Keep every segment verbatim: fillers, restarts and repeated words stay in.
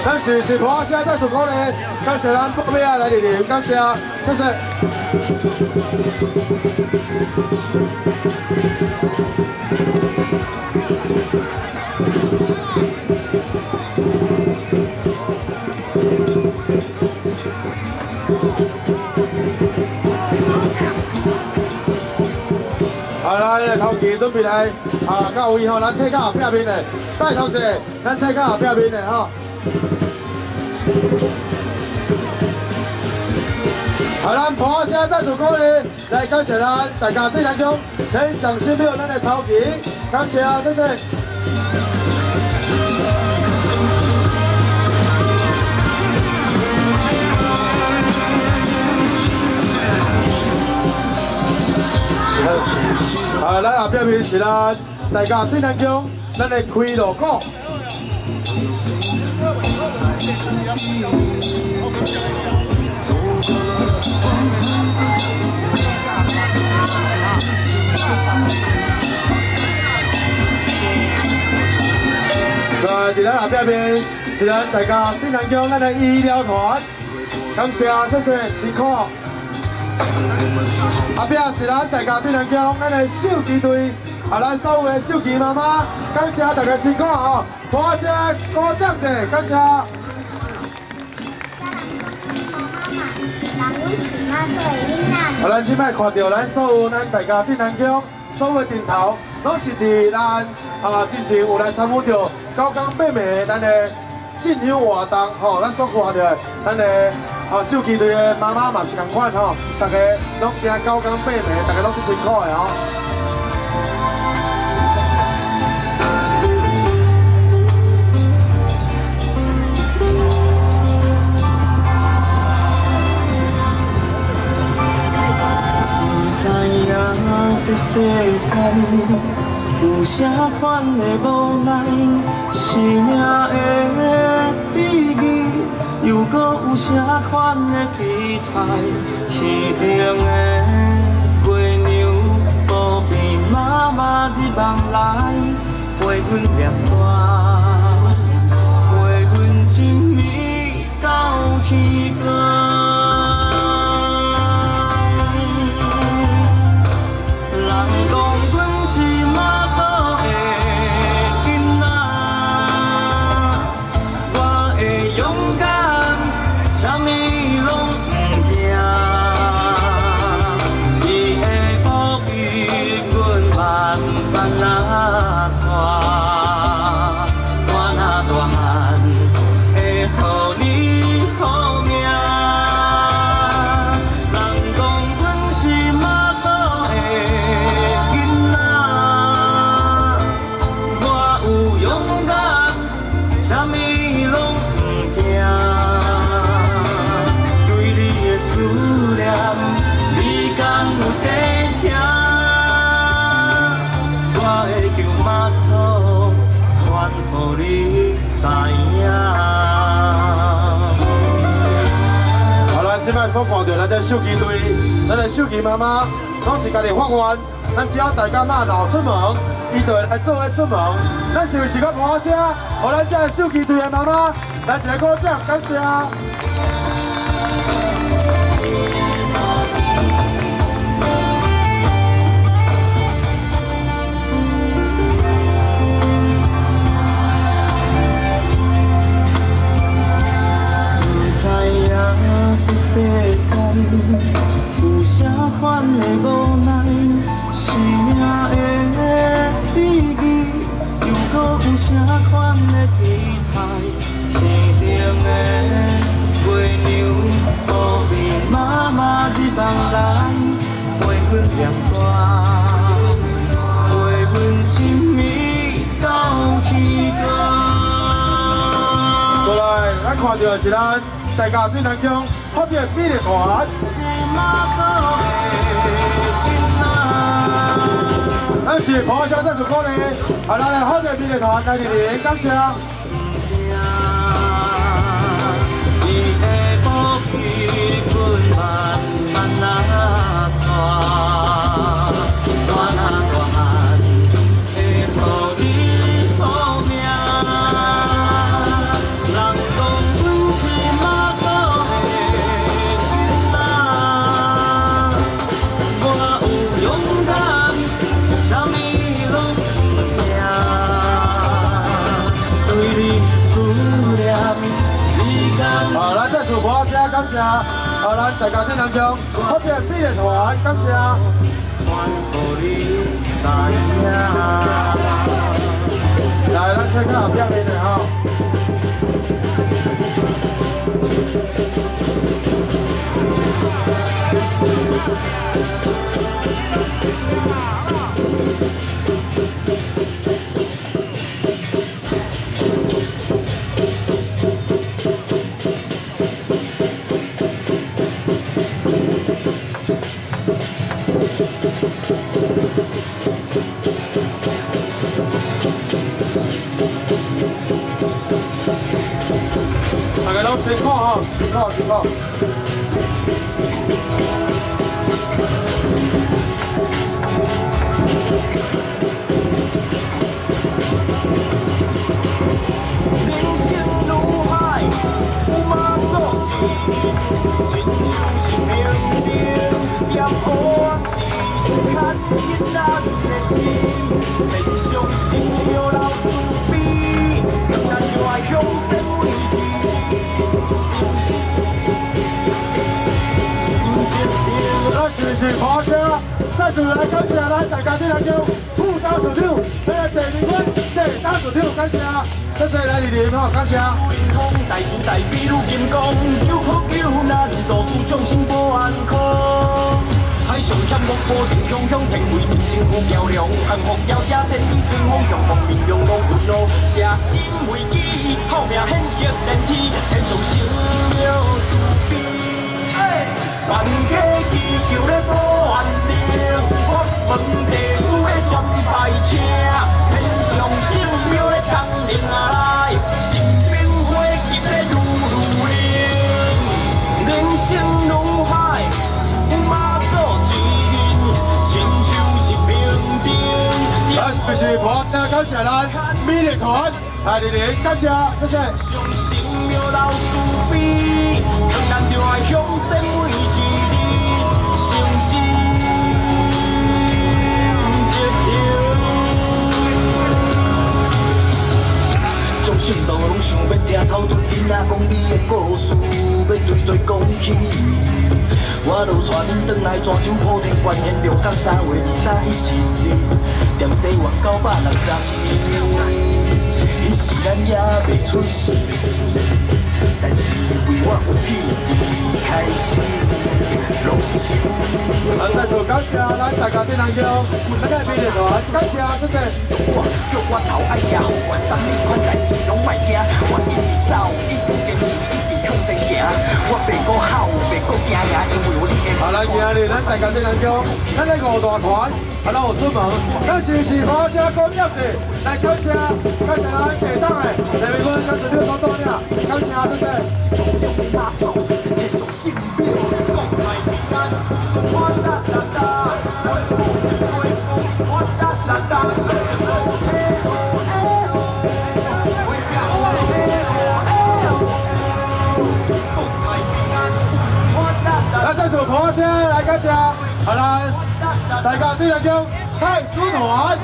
咱是是华夏再次鼓励，感谢咱报名来莅临，感谢，谢谢。好啦，咱头期准备来啊，到位吼，咱退到后壁面的，拜托者，咱退到后壁面的吼。好，咱华夏再次鼓励，来感谢咱大家对咱中天上神庙咱的头期，感谢啊，谢谢。啊，咱后壁面是咱大家对咱中咱的开路鼓。在伫咱后壁面是咱大家对咱中咱的医疗团，感谢谢谢辛苦。后壁是咱大家对咱中咱的手机队，啊，咱所有的手机妈妈，感谢大家辛苦吼，大声鼓掌者，感谢。啊，咱即摆看到咱所有咱大家对咱中所有的顶头，拢是伫咱啊之前有来参与到九江八妹咱的进香活动吼，咱所看到咱的啊手机队的妈妈嘛是同款吼，大家拢惊九江八妹，大家拢最辛苦的吼。 这世间有啥款的无奈，生的意义，又搁有啥款的期待？天顶的月娘，无比妈妈日梦来，陪阮念歌，陪阮亲密到天光。 所看到咱的手机队，咱的手机妈妈，拢是家己发愿，咱只要大家妈闹出门，伊就会来做伙出门。咱是不是个拍声，互咱这手机队的妈妈来一个鼓掌，感谢。这世间有啥款的无奈，生的意义，又搁有啥款的期待？天顶的月娘，无比妈妈日梦来，陪阮念歌，陪阮亲密到天光。所来，咱看到的是咱。大家对咱中福建美丽团，咱是华夏再次鼓励，啊，咱的福建美丽团来莅临，感谢。人感谢。好，咱大家听两句，福建美丽团，感谢。来，咱先看后边面的哈。大家拢辛苦哈，辛苦辛苦。 人生如海，有马做船，亲像是明灯，点暗时，看见咱的心，天上神庙留慈悲，咱就爱向前为志。 咱是不是好声？再次来感谢咱大家这两张副打手场，咱的第二关第打手场，感谢，谢谢咱二零吼，感谢。 大慈大悲如金刚，救苦救难，度诸众生保安康。海上险恶波情汹汹，天为真心苦较量，幸福要加千里顺风，阳光明亮拢有路，舍身为己，好命显极连天，天上神庙慈悲。万家祈求咧保安定，法门弟子咧全拜请，天上神庙咧降临来，心变花吉咧如如灵，人生如海，有马做船，亲像是平定。 咱是不是好声？感谢咱美丽团，来二零，感谢，谢谢。 神庙留慈悲，咱就爱向前为志力，诚心接受。众生都拢想要听草屯囡仔讲你的故事，要对对讲起。我就带恁转来泉州普天观现龙岗三月二十一日，踮西湾九百六十年。 迄时咱也未出世，但是为我有气力开始，拢是心。 咱再次感谢咱大家这两张，咱的美丽团，感谢，谢谢。 我叫我头爱吃，原三你款代志拢莫惊，我一直走，一直坚持，一直向前行。我袂过好，袂过惊呀，因为有你的。 好，来，今日咱大家这两张，咱的五大团，啊，咱有出门，咱是不是好声高调者？来，感谢，感谢咱下档的李明坤，感谢你所到领，感谢，谢谢。来，再首好声来感谢，好啦，大家这两张太祖团。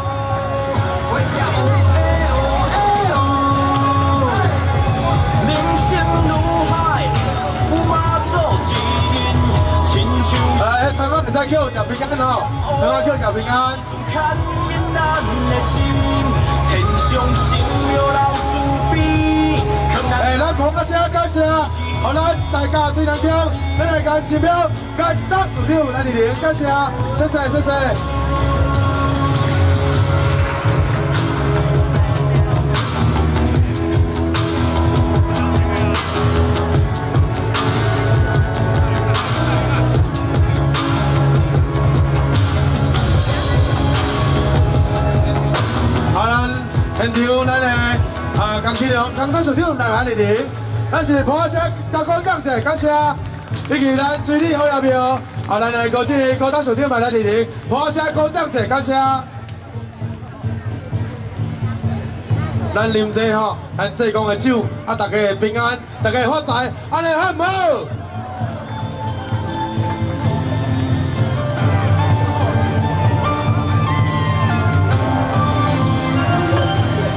来，台湾比赛叫食平安吼，台湾叫食平安。哎，咱捧个声感谢，好咱大家对两张，咱来干一秒，干打输掉，来二零，感谢，谢谢谢谢。 现场咱的啊，钢琴量、钢打手场来来二零，咱是捧声加鼓掌者，感谢。以及咱水利好业票，啊，咱的高级高打手场来来二零，捧声鼓掌者，感谢。咱啉者吼，咱济公的酒，啊，大家会平安，大家会发财，安尼好唔好？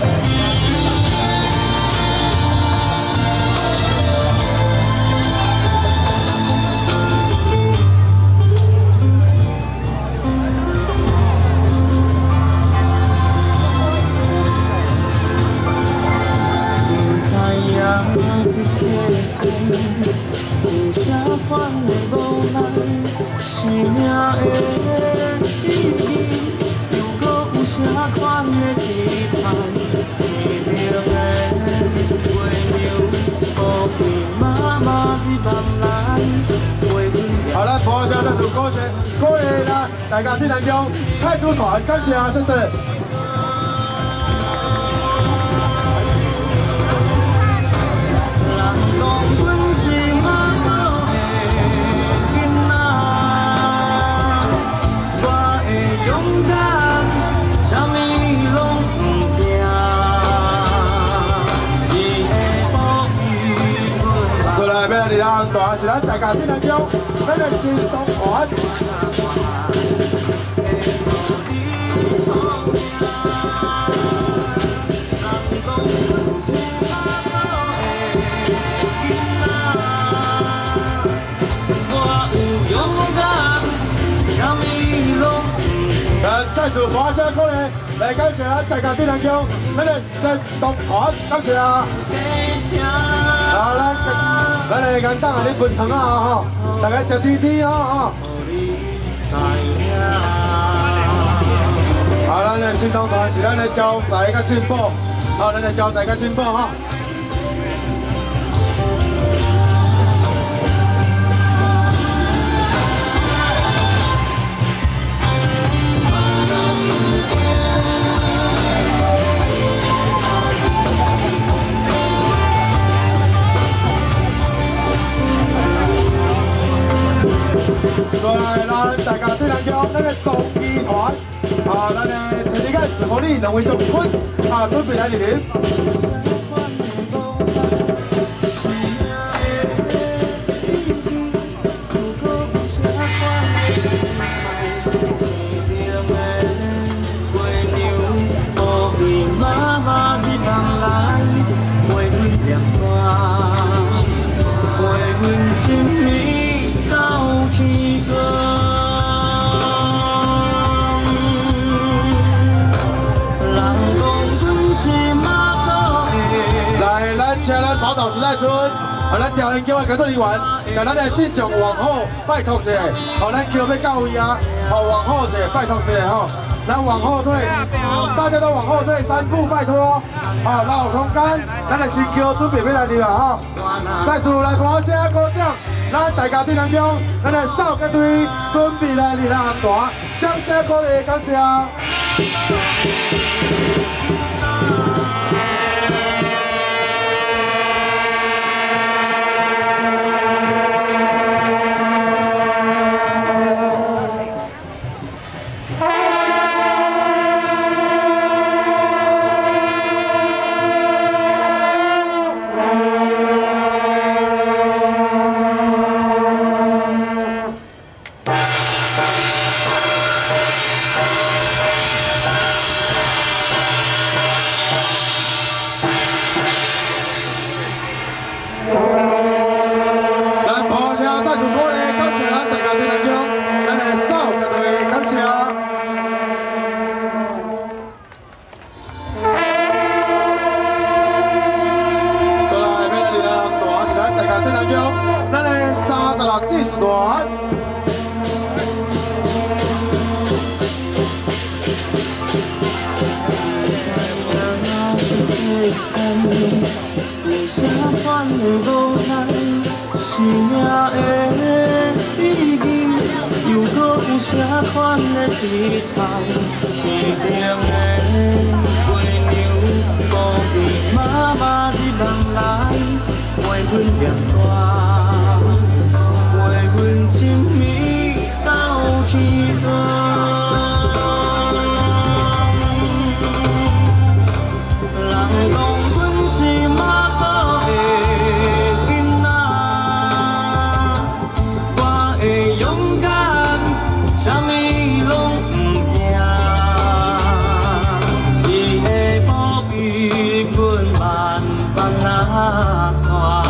我款的无奈，生命的意义，又搁有啥款的期待？一定的月亮，乌云妈妈日梦来，陪阮。 好了，播下再次恭喜恭喜啦！大家听南疆太祖团，感谢啊，谢谢。 大是咱大家顶当中，咱的新东团。咱再次发声鼓励，来感谢咱大家顶当中，咱的新东团，感谢啊！好，咱咱来简单啊，你分汤啊吼，大家食甜甜哦吼。好，咱的新东团是咱的招财甲进步，好，咱的招财甲进步吼。 所以咱大家对咱叫咱的综艺团，啊，咱的陈立干、史国立两位总坤，啊，准备来莅临。请咱宝岛时代村，啊，咱调研叫的工作人员，甲咱的信众王后拜托一下，哦，咱桥要到位啊，哦，王后一下拜托一下吼，咱往后退，大家都往后退三步，拜托，好，咱有空间，咱的新桥准备要来了哈，再次来欢声鼓掌，咱大家顶当中，咱的少个队准备来了啦，大掌声鼓励，感谢。 万般啊看。